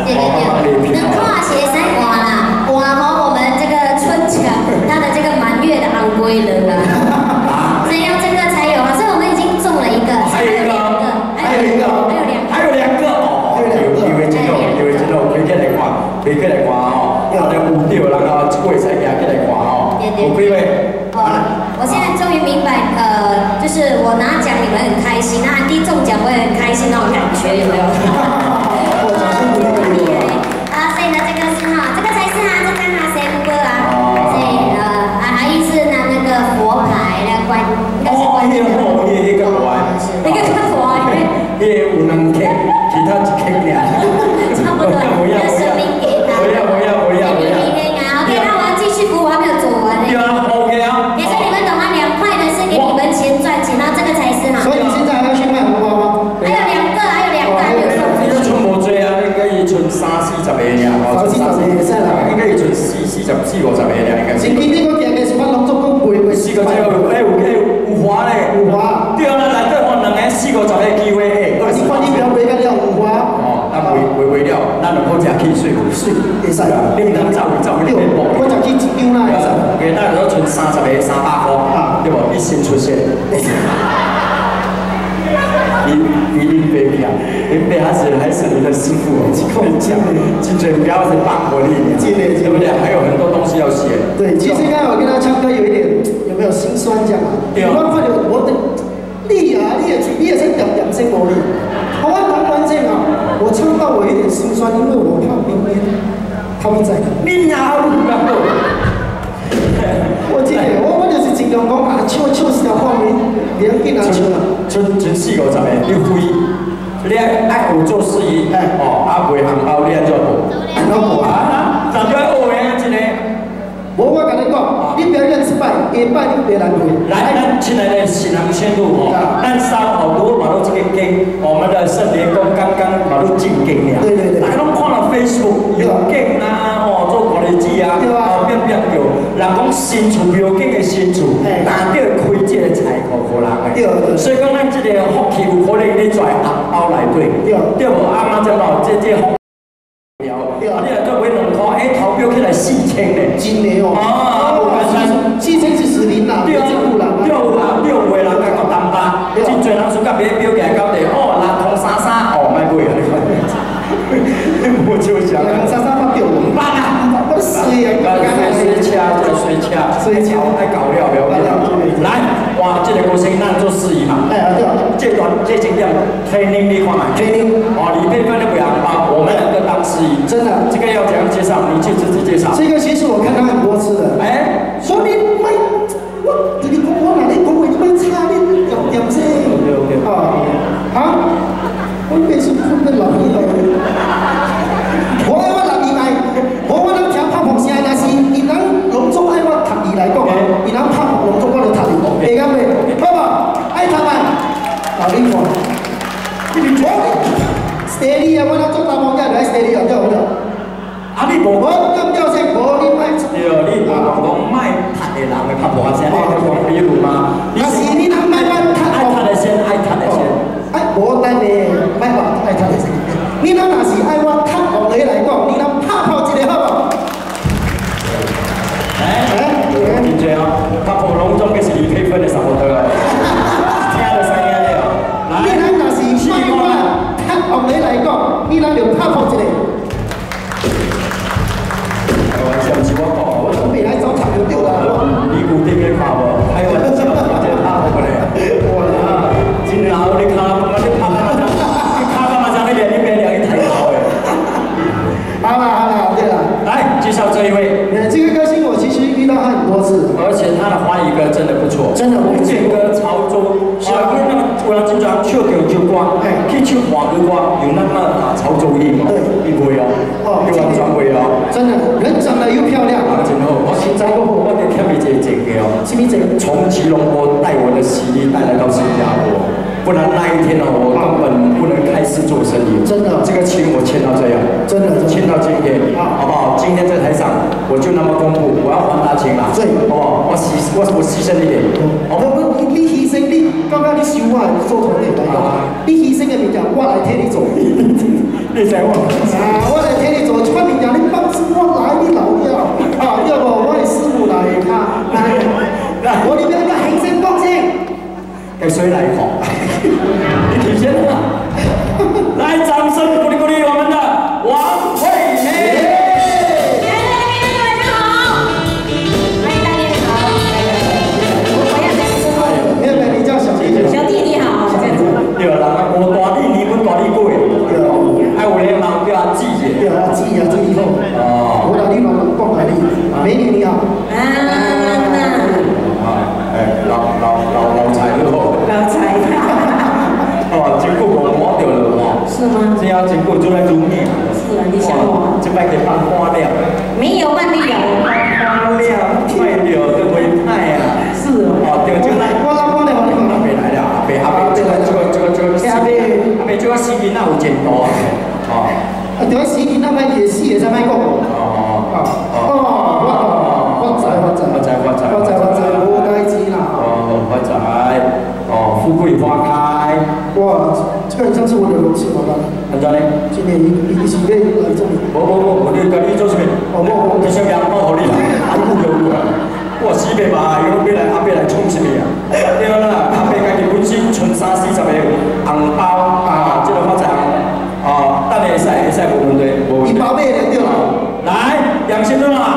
对对对，能跨鞋塞瓜啦，哇吼，我们这个春强他的这个满月的昂贵了啦，所以要这个才有啊，所以我们已经中了一个，还有两个，还有两个哦，以为真的，可以来看，可以来看哦，有的有掉，然后过才行起来看哦，有几位？我现在终于明白，就是我拿奖你们很开心，那安迪中奖我也很开心那种感觉，有没有？所以呢，这个是哈，这个才是哈，这刚好谁歌啊？所以阿姨是拿那个佛牌来关，应该是关那个佛，那个佛，那有两克，其他一克尔，差不多，要生命给他。不要。OK， 那我要继续服务，我还没有做完呢。OK 啊。也是你们懂吗？2块的是给你们钱赚钱，然后这个才是哈。所以你现在还要去卖红包吗？还有2个，还有送。你都存无多啊，应该伊存30-40个尔，应该伊存40-50个尔，应该。前期你个行的是我拢做讲背4个有花咧，有花。对啊，咱内底换2个40-50个机会诶。你看你不要背个了有花。哦，咱背了，咱就好食汽水，会使啊。你唔通走去变薄。我就去1张啦，会使。OK， 咱就存30个300块，对无？你先出现。你baby 啊，你爸还是你的师傅哦，跟你讲，金嘴不要是绑我你，对不对？还有很多东西要写。对，其实刚才我跟他唱歌有一点，有没有心酸这样啊？对啊。我发觉我的你啊，你也是点声魔力。我很关键啊，我唱到我有点心酸，因为我怕明天他们在。你哪有啊？我记得我就是尽量讲啊，唱是条方面，连紧啊唱啊。存40-50个，你非你爱有做事业，哦，卖红包你爱做无？啊，咱就爱学呀，真个。我跟你讲，你表演失败，下摆你别难为。来，咱亲爱的新人宣布哦，咱3号路马路这个街，我们的圣莲宫刚刚马路进境了。对。大家拢看了 Facebook 有景啊，哦，做管理机啊，变有。人讲新厝有景的新厝，难得开这个财库给人的。所以讲咱这个福气有可能咧在红包内底，对无？阿妈讲到这福。你来做买2块，投标起来4000嘞，真的哦。4000是实力啦，对啊，6个人甲到单巴，真侪人说甲买标价到底哦，6通33哦，卖买啊！我就想，6通33发掉5万啊！我水啊，水车，太搞了，不要来，哇，这个歌星咱做司仪嘛，这段这景点training你看嘛，training，哦，里面放的2包，我们2个当司仪，真的，这个要怎样介绍？你去自己介绍。这个其实我看他很多次了，说你卖，你讲我哪里讲话你卖差你点声我每次困得老厉害。我人伊来，我人听拍幕声，但是伊人隆重爱我读伊来讲，伊人拍幕隆重我就读伊，会敢袂？好无？爱读啊！你看，你错，steady 啊！我人做大幕仔就爱 steady 啊，对不对？你无咁叫声，无你卖。对，你讲卖读的人的拍幕声，你讲比如吗？但是你人卖爱读的先，爱读的先。无等你卖话爱读的先。你若是爱我读王的来讲，你能拍破一个好无？真济哦，拍破隆重嘅是2配分的差不多啊。听到声音了。你若是卖我读王的来讲，你能就拍破一个。开玩笑，是我讲，我准备来找场就对啦。你固定嘅看无？开玩笑，我这拍破过来。哇，真老你看，我你拍嘛？你拍嘛？上面你别两一抬高诶。好了，对了，来介绍这一位。这个歌星我其实遇到他很多次，而且他的华语歌真的不错，真的。我见歌潮州，小那个有人经常唱叫歌，去唱华语歌，有那么潮州音嘛？对，一会哦，有人转会哦，真的，人长得又漂亮，真好。我现在我得听你这个哦，是不是从吉隆坡带我的CD带来到新加坡？不然那一天我根本不能开始做生意。真的，这个情我欠到这样，真的欠到今天，好不好？今天在台上我就那么公布，我要还他情了，对，好不好？我牺牲一点，你牺牲你，刚刚你收我做团队来讲，你牺牲的物件我来替你做，你知我？我来。 我来你老了，啊，要不我的师傅来他来，我里面个行政贡献， 给谁来考？你提前啊！来，掌声鼓励鼓励我们的王惠美。 小弟你好， 对啦，我大弟你阮大弟过，还有咧嘛叫阿姊姐， 对啊，姊啊，姊好，哦，我来你老讲来你，美女你好， 老财好， 老财， 哦，真久无摸到了哦， 是吗？ 这要真久做来做咩？ 是啊，你想我？ 这摆给放花了， 没有万利有， 花了，快点，这回派啊， 是哦，对，就来，我来，阿伯来了，阿伯，这个，阿伯这个视频那有前途啊，哦， 啊，这个视频那摆夜市会使卖讲，无代志啦， 发财，富贵花开， 哇，这个像是我的荣幸好吧？ 安怎呢？ 今年一起来这里， 我你做什么？你想养猫好你啦，还顾着我啊？我死白嘛，伊讲要来阿伯来创什么啊？对啦，阿伯家己本身存30-40个红包啊，这个发财红，等下会使无问题，无问题。 你包买了对啦。 来，杨先生啊，